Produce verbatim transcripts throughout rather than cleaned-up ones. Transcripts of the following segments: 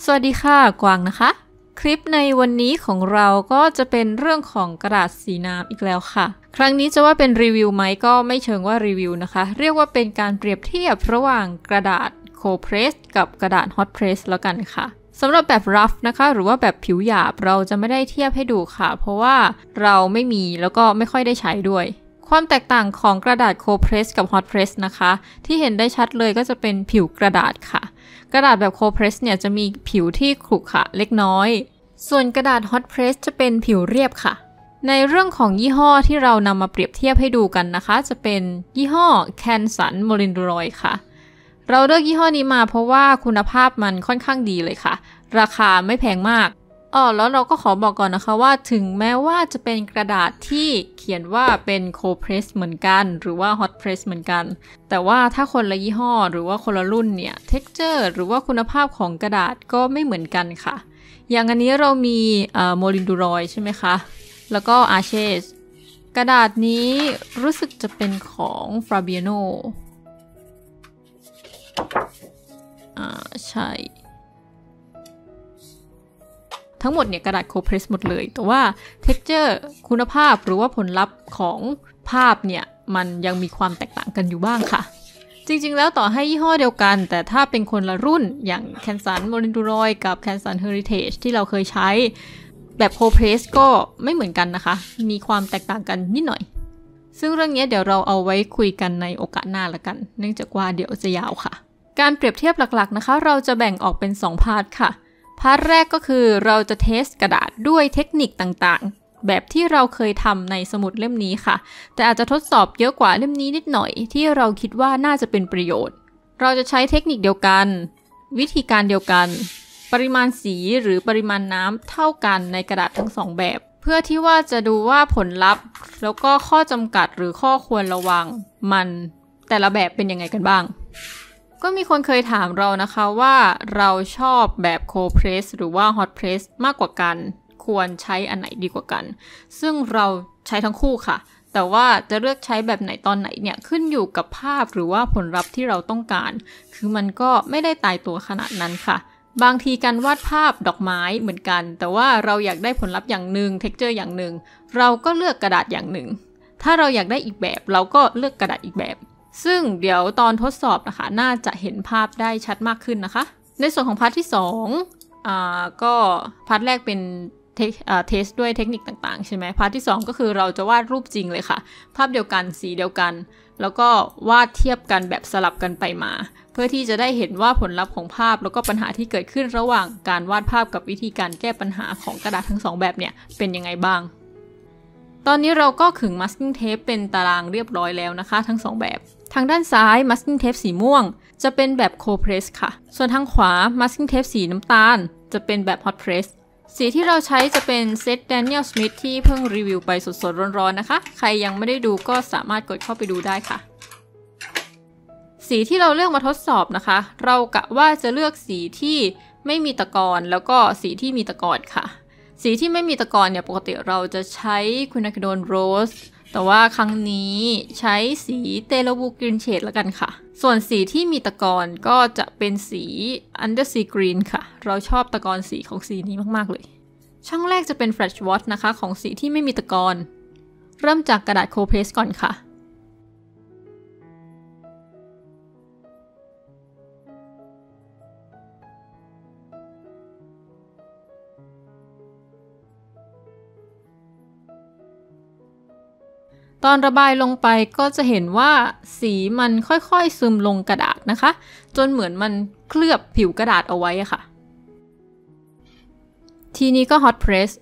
สวัสดีค่ะกวางนะคะคลิปในวันนี้ของเราก็จะเป็นเรื่องของกระดาษสีน้ำอีกแล้วค่ะครั้งนี้จะว่าเป็นรีวิวไหมก็ไม่เชิงว่ารีวิวนะคะเรียกว่าเป็นการเปรียบเทียบระหว่างกระดาษโคเพรสกับกระดาษฮอตเพรสแล้วกันค่ะสำหรับแบบ rough นะคะหรือว่าแบบผิวหยาบเราจะไม่ได้เทียบให้ดูค่ะเพราะว่าเราไม่มีแล้วก็ไม่ค่อยได้ใช้ด้วยความแตกต่างของกระดาษโคเพรสกับฮอตเพรสนะคะที่เห็นได้ชัดเลยก็จะเป็นผิวกระดาษค่ะกระดาษแบบโคเพรสเนี่ยจะมีผิวที่ขรุขระเล็กน้อยส่วนกระดาษฮอตเพรสจะเป็นผิวเรียบค่ะในเรื่องของยี่ห้อที่เรานำมาเปรียบเทียบให้ดูกันนะคะจะเป็นยี่ห้อ Canson Molindroid ค่ะเราเลือกยี่ห้อนี้มาเพราะว่าคุณภาพมันค่อนข้างดีเลยค่ะราคาไม่แพงมากอ๋อแล้วเราก็ขอบอกก่อนนะคะว่าถึงแม้ว่าจะเป็นกระดาษที่เขียนว่าเป็นโคเพรสเหมือนกันหรือว่าฮอตเพรสเหมือนกันแต่ว่าถ้าคนละยี่ห้อหรือว่าคนละรุ่นเนี่ยเท็กเจอร์หรือว่าคุณภาพของกระดาษก็ไม่เหมือนกันค่ะอย่างอันนี้เรามีเอ่อโมลินดูรอยใช่ไหมคะแล้วก็อาเชสกระดาษนี้รู้สึกจะเป็นของฟราเบียโนอ่าใช่ทั้งหมดเนี่ยกระดาษโคเพรสหมดเลยแต่ว่า texture คุณภาพหรือว่าผลลัพธ์ของภาพเนี่ยมันยังมีความแตกต่างกันอยู่บ้างค่ะจริงๆแล้วต่อให้ยี่ห้อเดียวกันแต่ถ้าเป็นคนละรุ่นอย่าง Canson Molindroid กับ Canson Heritage ที่เราเคยใช้แบบโคเพรสก็ไม่เหมือนกันนะคะมีความแตกต่างกันนิดหน่อยซึ่งเรื่องนี้เดี๋ยวเราเอาไว้คุยกันในโอกาสหน้าละกันเนื่องจากว่าเดี๋ยวจะยาวค่ะการเปรียบเทียบหลักๆนะคะเราจะแบ่งออกเป็นสองพาร์ทค่ะพาร์ทแรกก็คือเราจะเทสกระดาษด้วยเทคนิคต่างๆแบบที่เราเคยทำในสมุดเล่มนี้ค่ะแต่อาจจะทดสอบเยอะกว่าเล่มนี้นิดหน่อยที่เราคิดว่าน่าจะเป็นประโยชน์เราจะใช้เทคนิคเดียวกันวิธีการเดียวกันปริมาณสีหรือปริมาณน้ำเท่ากันในกระดาษทั้งสองแบบเพื่อที่ว่าจะดูว่าผลลัพธ์แล้วก็ข้อจำกัดหรือข้อควรระวังมันแต่ละแบบเป็นยังไงกันบ้างก็มีคนเคยถามเรานะคะว่าเราชอบแบบโคเพรสหรือว่าฮอตเพรสมากกว่ากันควรใช้อันไหนดีกว่ากันซึ่งเราใช้ทั้งคู่ค่ะแต่ว่าจะเลือกใช้แบบไหนตอนไหนเนี่ยขึ้นอยู่กับภาพหรือว่าผลลัพธ์ที่เราต้องการคือมันก็ไม่ได้ตายตัวขนาดนั้นค่ะบางทีการวาดภาพดอกไม้เหมือนกันแต่ว่าเราอยากได้ผลลัพธ์อย่างหนึ่งเท็กเจอร์อย่างหนึ่งเราก็เลือกกระดาษอย่างหนึ่งถ้าเราอยากได้อีกแบบเราก็เลือกกระดาษอีกแบบซึ่งเดี๋ยวตอนทดสอบนะคะน่าจะเห็นภาพได้ชัดมากขึ้นนะคะในส่วนของพาร์ทที่สองอ่าก็พาร์ทแรกเป็นเทอ่าเทสด้วยเทคนิคต่างๆใช่ไหมพาร์ทที่สองก็คือเราจะวาดรูปจริงเลยค่ะภาพเดียวกันสีเดียวกันแล้วก็วาดเทียบกันแบบสลับกันไปมาเพื่อที่จะได้เห็นว่าผลลัพธ์ของภาพแล้วก็ปัญหาที่เกิดขึ้นระหว่างการวาดภาพกับวิธีการแก้ปัญหาของกระดาษทั้งสองแบบเนี่ยเป็นยังไงบ้างตอนนี้เราก็ขึง masking tape เป็นตารางเรียบร้อยแล้วนะคะทั้งสองแบบทางด้านซ้าย masking tape สีม่วงจะเป็นแบบ cold press ค่ะส่วนทางขวา masking tape สีน้ำตาลจะเป็นแบบ hot press สีที่เราใช้จะเป็นเซต Daniel Smith ที่เพิ่งรีวิวไปสดๆร้อนๆนะคะใครยังไม่ได้ดูก็สามารถกดเข้าไปดูได้ค่ะสีที่เราเลือกมาทดสอบนะคะเรากะว่าจะเลือกสีที่ไม่มีตะกอนแล้วก็สีที่มีตะกอนค่ะสีที่ไม่มีตะกอนเนี่ยปกติเราจะใช้ควินาคิโดนโรสแต่ว่าครั้งนี้ใช้สีเตโลบูกรีนเชดแล้วกันค่ะส่วนสีที่มีตะกอนก็จะเป็นสี Undersea Green ค่ะเราชอบตะกอนสีของสีนี้มากๆเลยช่องแรกจะเป็น Flash Wash นะคะของสีที่ไม่มีตะกอนเริ่มจากกระดาษโคเพรสก่อนค่ะตอนระบายลงไปก็จะเห็นว่าสีมันค่อยๆซึมลงกระดาษนะคะจนเหมือนมันเคลือบผิวกระดาษเอาไว้อะค่ะทีนี้ก็ hot press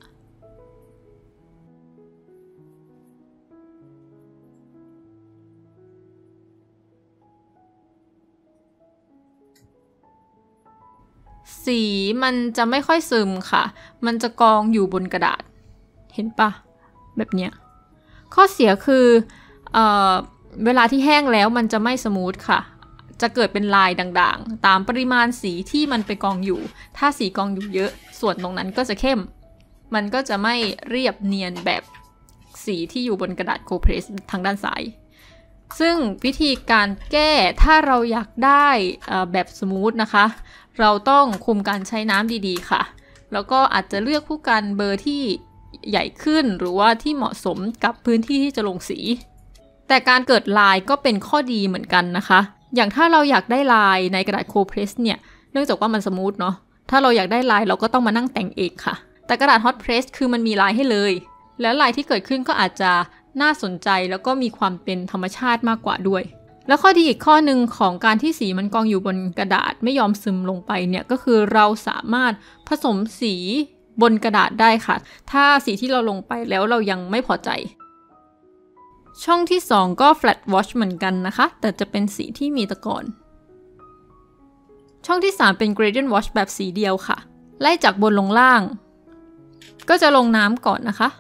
สีมันจะไม่ค่อยซึมค่ะมันจะกองอยู่บนกระดาษเห็นปะแบบเนี้ยข้อเสียคือเอ่อเวลาที่แห้งแล้วมันจะไม่สมูทค่ะจะเกิดเป็นลายด่างๆตามปริมาณสีที่มันไปกองอยู่ถ้าสีกองอยู่เยอะส่วนตรงนั้นก็จะเข้มมันก็จะไม่เรียบเนียนแบบสีที่อยู่บนกระดาษโคเพรสทางด้านซ้ายซึ่งวิธีการแก้ถ้าเราอยากได้แบบสมูทนะคะเราต้องคุมการใช้น้ำดีๆค่ะแล้วก็อาจจะเลือกผู้กันเบอร์ที่ใหญ่ขึ้นหรือว่าที่เหมาะสมกับพื้นที่ที่จะลงสีแต่การเกิดลายก็เป็นข้อดีเหมือนกันนะคะอย่างถ้าเราอยากได้ลายในกระดาษโคเพรสเนี่ยเนื่องจากว่ามันสมูทเนาะถ้าเราอยากได้ลายเราก็ต้องมานั่งแต่งเองค่ะแต่กระดาษฮอตเพรสคือมันมีลายให้เลยแล้วลายที่เกิดขึ้นก็อาจจะน่าสนใจแล้วก็มีความเป็นธรรมชาติมากกว่าด้วยแล้วข้อดีอีกข้อหนึ่งของการที่สีมันกองอยู่บนกระดาษไม่ยอมซึมลงไปเนี่ยก็คือเราสามารถผสมสีบนกระดาษได้ค่ะถ้าสีที่เราลงไปแล้วเรายังไม่พอใจช่องที่สองก็ flat wash เหมือนกันนะคะแต่จะเป็นสีที่มีตะกอนช่องที่สามเป็น gradient wash แบบสีเดียวค่ะไล่จากบนลงล่างก็จะลงน้ำก่อนนะคะ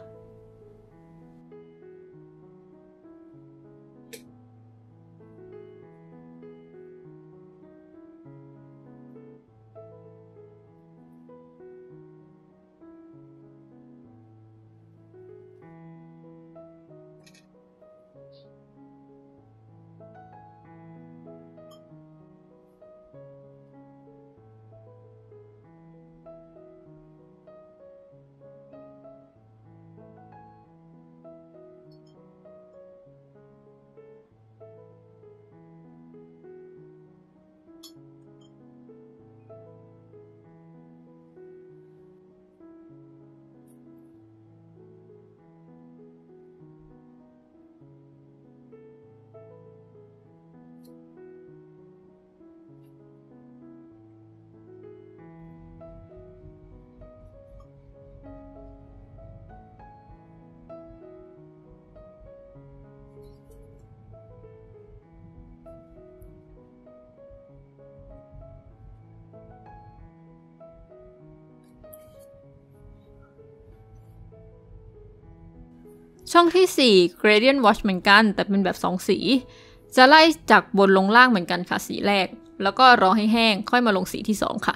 ช่องที่สี่ gradient wash เหมือนกันแต่เป็นแบบสองสีจะไล่จากบนลงล่างเหมือนกันค่ะสีแรกแล้วก็รอให้แห้งค่อยมาลงสีที่สองค่ะ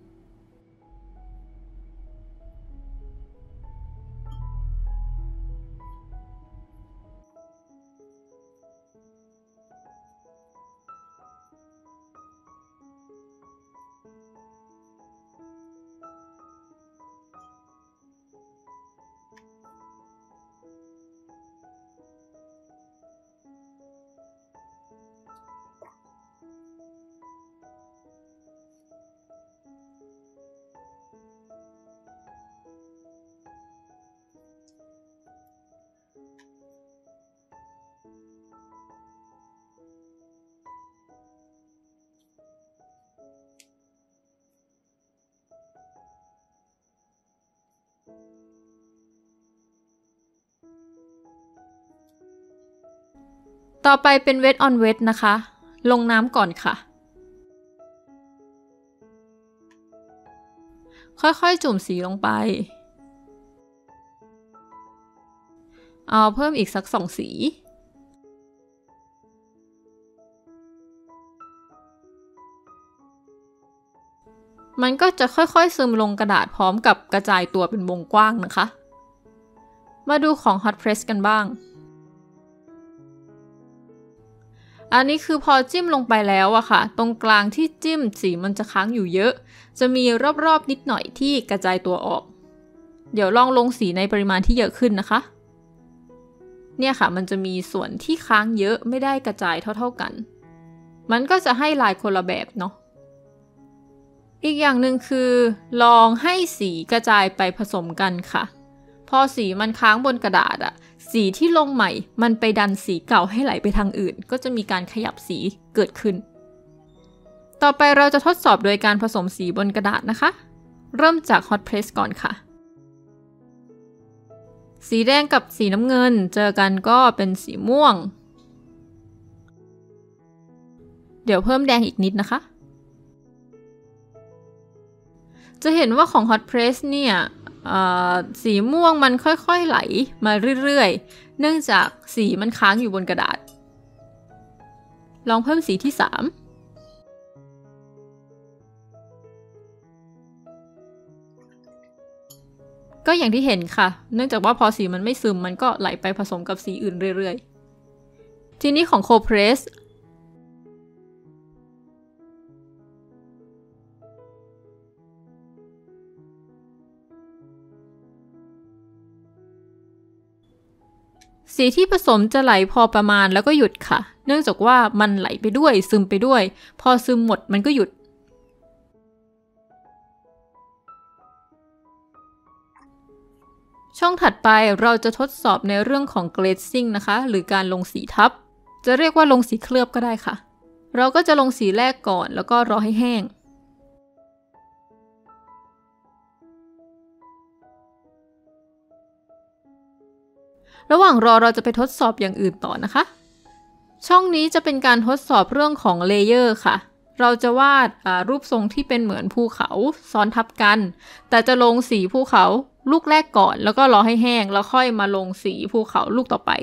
ต่อไปเป็น wet on wet นะคะลงน้ำก่อนค่ะค่อยๆจุ่มสีลงไปเอาเพิ่มอีกสักสองสีมันก็จะค่อยๆซึมลงกระดาษพร้อมกับกระจายตัวเป็นวงกว้างนะคะมาดูของ hot press กันบ้างอันนี้คือพอจิ้มลงไปแล้วอะค่ะตรงกลางที่จิ้มสีมันจะค้างอยู่เยอะจะมีรอบๆนิดหน่อยที่กระจายตัวออกเดี๋ยวลองลงสีในปริมาณที่เยอะขึ้นนะคะเนี่ยค่ะมันจะมีส่วนที่ค้างเยอะไม่ได้กระจายเท่าๆกันมันก็จะให้ลายคนละแบบเนาะอีกอย่างหนึ่งคือลองให้สีกระจายไปผสมกันค่ะพอสีมันค้างบนกระดาษอะสีที่ลงใหม่มันไปดันสีเก่าให้ไหลไปทางอื่นก็จะมีการขยับสีเกิดขึ้นต่อไปเราจะทดสอบโดยการผสมสีบนกระดาษนะคะเริ่มจาก hot press ก่อนค่ะสีแดงกับสีน้ำเงินเจอกันก็เป็นสีม่วงเดี๋ยวเพิ่มแดงอีกนิดนะคะจะเห็นว่าของ hot press เนี่ยสีม่วงมันค่อยๆไหลมาเรื่อยๆเนื่องจากสีมันค้างอยู่บนกระดาษลองเพิ่มสีที่สามก็อย่างที่เห็นค่ะเนื่องจากว่าพอสีมันไม่ซึมมันก็ไหลไปผสมกับสีอื่นเรื่อยๆทีนี้ของ Cold Press สีที่ผสมจะไหลพอประมาณแล้วก็หยุดค่ะเนื่องจากว่ามันไหลไปด้วยซึมไปด้วยพอซึมหมดมันก็หยุดช่องถัดไปเราจะทดสอบในเรื่องของ glazing นะคะหรือการลงสีทับจะเรียกว่าลงสีเคลือบก็ได้ค่ะเราก็จะลงสีแรกก่อนแล้วก็รอให้แห้งระหว่างรอเราจะไปทดสอบอย่างอื่นต่อนะคะช่องนี้จะเป็นการทดสอบเรื่องของเลเยอร์ค่ะเราจะวาดรูปทรงที่เป็นเหมือนภูเขาซ้อนทับกันแต่จะลงสีภูเขาลูกแรกก่อนแล้วก็รอให้แห้งแล้วค่อยมาลงสีภูเขาลูกต่อไป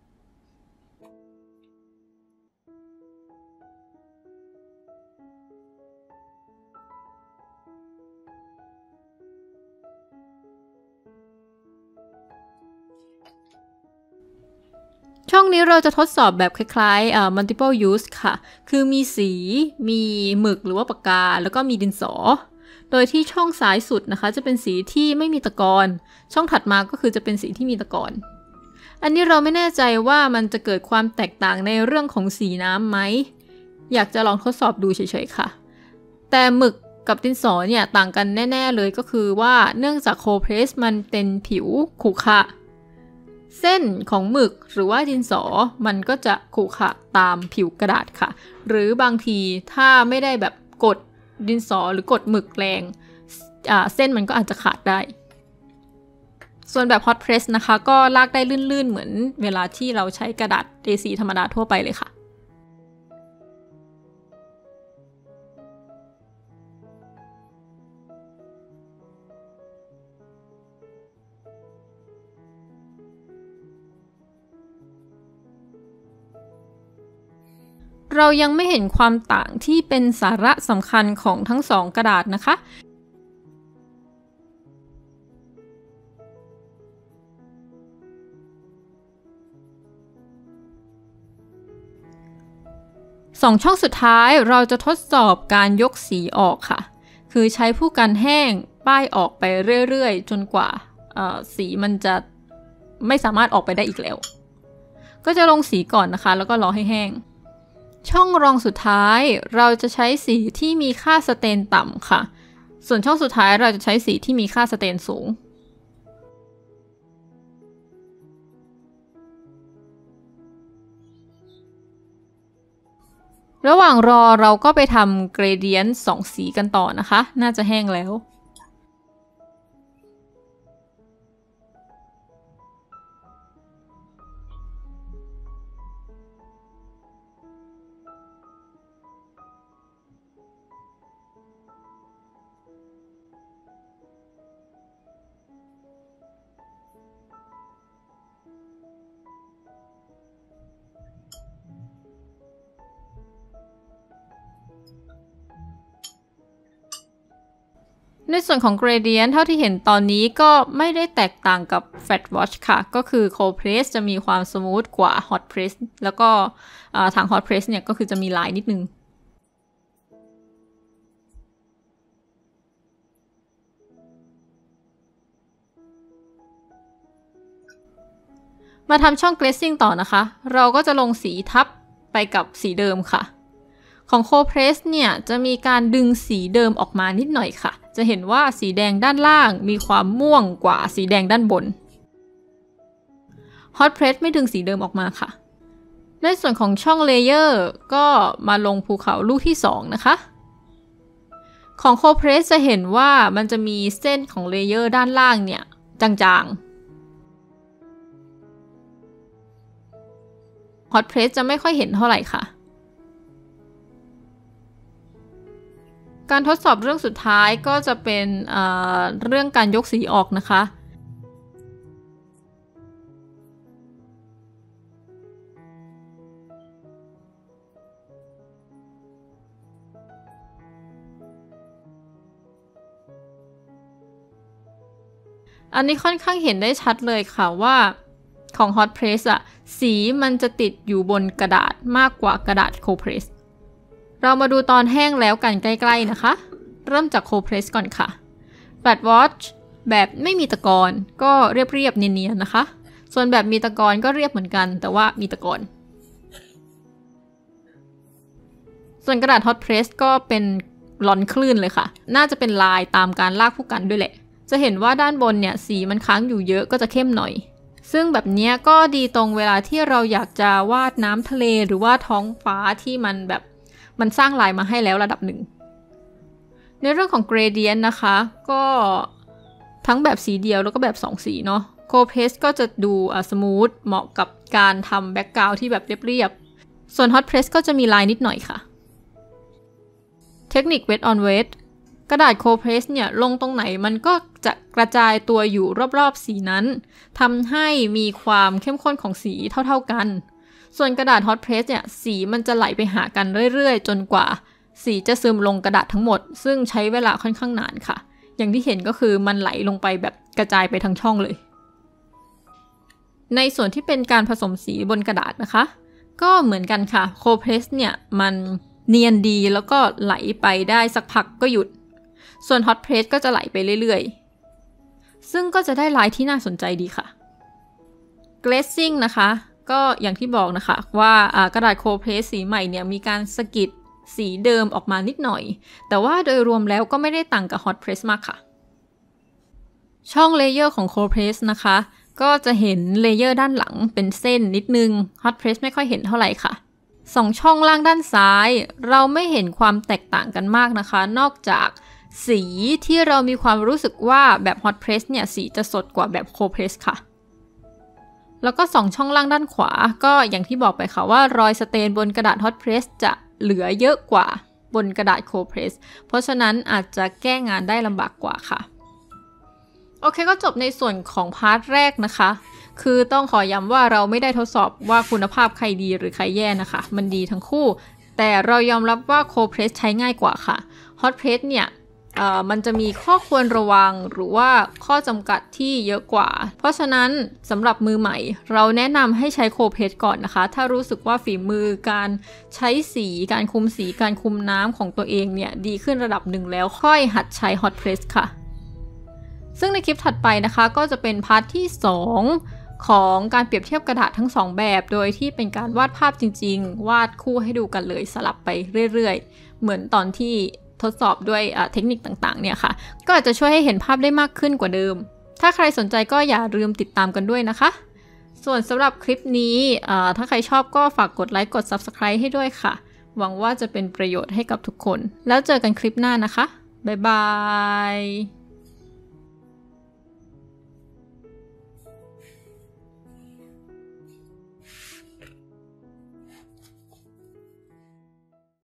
ช่องนี้เราจะทดสอบแบบคล้ายๆ multiple use ค่ะคือมีสีมีหมึกหรือว่าปากกาแล้วก็มีดินสอโดยที่ช่องซ้ายสุดนะคะจะเป็นสีที่ไม่มีตะกอนช่องถัดมาก็คือจะเป็นสีที่มีตะกอนอันนี้เราไม่แน่ใจว่ามันจะเกิดความแตกต่างในเรื่องของสีน้ำไหมอยากจะลองทดสอบดูเฉยๆค่ะแต่หมึกกับดินสอเนี่ยต่างกันแน่ๆเลยก็คือว่าเนื่องจากโคเพรสมันเป็นผิวขรุขระเส้นของหมึกหรือว่าดินสอมันก็จะขรุขระตามผิวกระดาษค่ะหรือบางทีถ้าไม่ได้แบบกดดินสอหรือกดหมึกแรงเส้นมันก็อาจจะขาดได้ส่วนแบบ hot press นะคะก็ลากได้ลื่นๆเหมือนเวลาที่เราใช้กระดาษ เอ ซี ธรรมดาทั่วไปเลยค่ะเรายังไม่เห็นความต่างที่เป็นสาระสำคัญของทั้งสองกระดาษนะคะสองช่องสุดท้ายเราจะทดสอบการยกสีออกค่ะคือใช้ผู้กันแห้งป้ายออกไปเรื่อยๆจนกว่าสีมันจะไม่สามารถออกไปได้อีกแล้วก็จะลงสีก่อนนะคะแล้วก็รอให้แห้งช่องรองสุดท้ายเราจะใช้สีที่มีค่าสเตนต่ำค่ะส่วนช่องสุดท้ายเราจะใช้สีที่มีค่าสเตนสูงระหว่างรอเราก็ไปทำเกรเดียนต์สองสีกันต่อนะคะน่าจะแห้งแล้วในส่วนของ gradient เท่าที่เห็นตอนนี้ก็ไม่ได้แตกต่างกับ flat wash ค่ะก็คือ cold press จะมีความสมูทกว่า hot press แล้วก็ทาง hot press เนี่ยก็คือจะมีลายนิดนึงมาทำช่อง glazing ต่อนะคะเราก็จะลงสีทับไปกับสีเดิมค่ะของ cold press เนี่ยจะมีการดึงสีเดิมออกมานิดหน่อยค่ะจะเห็นว่าสีแดงด้านล่างมีความม่วงกว่าสีแดงด้านบน hot press ไม่ดึงสีเดิมออกมาค่ะในส่วนของช่องเลเยอร์ก็มาลงภูเขาลูกที่สองนะคะของ cold press จะเห็นว่ามันจะมีเส้นของเลเยอร์ด้านล่างเนี่ยจางๆ hot press จะไม่ค่อยเห็นเท่าไหร่ค่ะการทดสอบเรื่องสุดท้ายก็จะเป็นเอ่อเรื่องการยกสีออกนะคะอันนี้ค่อนข้างเห็นได้ชัดเลยค่ะว่าของ Hot Press อะสีมันจะติดอยู่บนกระดาษมากกว่ากระดาษ Cold Press เรามาดูตอนแห้งแล้วกันใกล้ๆนะคะเริ่มจาก Cold Press ก่อนค่ะ Flat Watch แบบไม่มีตะกอนก็เรียบๆเนียนๆนะคะส่วนแบบมีตะกอนก็เรียบเหมือนกันแต่ว่ามีตะกอนส่วนกระดาษ Hot Press ก็เป็นลอนคลื่นเลยค่ะน่าจะเป็นลายตามการลากผู้กันด้วยแหละจะเห็นว่าด้านบนเนี่ยสีมันค้างอยู่เยอะก็จะเข้มหน่อยซึ่งแบบนี้ก็ดีตรงเวลาที่เราอยากจะวาดน้ำทะเลหรือว่าท้องฟ้าที่มันแบบมันสร้างลายมาให้แล้วระดับหนึ่งในเรื่องของ gradient นะคะก็ทั้งแบบสีเดียวแล้วก็แบบสองสีเนาะ Cold Press ก็จะดูอ่ะ smooth เหมาะกับการทำ background ที่แบบเรียบๆส่วน Hot Press ก็จะมีลายนิดหน่อยค่ะเทคนิค wet on wet กระดาษ Cold Press เนี่ยลงตรงไหนมันก็จะกระจายตัวอยู่รอบๆสีนั้นทำให้มีความเข้มข้นของสีเท่าๆกันส่วนกระดาษ Hot Press เนี่ยสีมันจะไหลไปหากันเรื่อยๆจนกว่าสีจะซึมลงกระดาษทั้งหมดซึ่งใช้เวลาค่อนข้างนานค่ะอย่างที่เห็นก็คือมันไหลลงไปแบบกระจายไปทั้งช่องเลยในส่วนที่เป็นการผสมสีบนกระดาษนะคะก็เหมือนกันค่ะ Cold Press เนี่ยมันเนียนดีแล้วก็ไหลไปได้สักพักก็หยุดส่วน Hot Press ก็จะไหลไปเรื่อยๆซึ่งก็จะได้ลายที่น่าสนใจดีค่ะ Glazing นะคะก็อย่างที่บอกนะคะว่ากระดาษ Cold Press สีใหม่เนี่ยมีการสกิดสีเดิมออกมานิดหน่อยแต่ว่าโดยรวมแล้วก็ไม่ได้ต่างกับ Hot Press มากค่ะช่องเลเยอร์ของ Cold Press นะคะก็จะเห็นเลเยอร์ด้านหลังเป็นเส้นนิดนึง Hot Press ไม่ค่อยเห็นเท่าไหร่ค่ะสองช่องล่างด้านซ้ายเราไม่เห็นความแตกต่างกันมากนะคะนอกจากสีที่เรามีความรู้สึกว่าแบบ Hot Press เนี่ยสีจะสดกว่าแบบ Cold Press ค่ะแล้วก็สองช่องล่างด้านขวาก็อย่างที่บอกไปค่ะว่ารอยสเตนบนกระดาษ Hot Press จะเหลือเยอะกว่าบนกระดาษ Cold Press เพราะฉะนั้นอาจจะแก้งานได้ลำบากกว่าค่ะโอเคก็จบในส่วนของพาร์ทแรกนะคะคือต้องขอย้ำว่าเราไม่ได้ทดสอบว่าคุณภาพใครดีหรือใครแย่นะคะมันดีทั้งคู่แต่เรายอมรับว่า Cold Press ใช้ง่ายกว่าค่ะ Hot Press เนี่ยเอ่อมันจะมีข้อควรระวังหรือว่าข้อจำกัดที่เยอะกว่าเพราะฉะนั้นสำหรับมือใหม่เราแนะนำให้ใช้ Cold Press ก่อนนะคะถ้ารู้สึกว่าฝีมือการใช้สีการคุมสีการคุมน้ำของตัวเองเนี่ยดีขึ้นระดับหนึ่งแล้วค่อยหัดใช้ Hot Press ค่ะซึ่งในคลิปถัดไปนะคะก็จะเป็นพาร์ทที่สองของการเปรียบเทียบกระดาษทั้งสองแบบโดยที่เป็นการวาดภาพจริงๆวาดคู่ให้ดูกันเลยสลับไปเรื่อยๆเหมือนตอนที่ทดสอบด้วยเทคนิคต่างๆเนี่ยค่ะก็อาจจะช่วยให้เห็นภาพได้มากขึ้นกว่าเดิมถ้าใครสนใจก็อย่าลืมติดตามกันด้วยนะคะส่วนสำหรับคลิปนี้ถ้าใครชอบก็ฝากกดไลค์กด ซับสไครบ์ ให้ด้วยค่ะหวังว่าจะเป็นประโยชน์ให้กับทุกคนแล้วเจอกันคลิปหน้านะคะบ๊ายบาย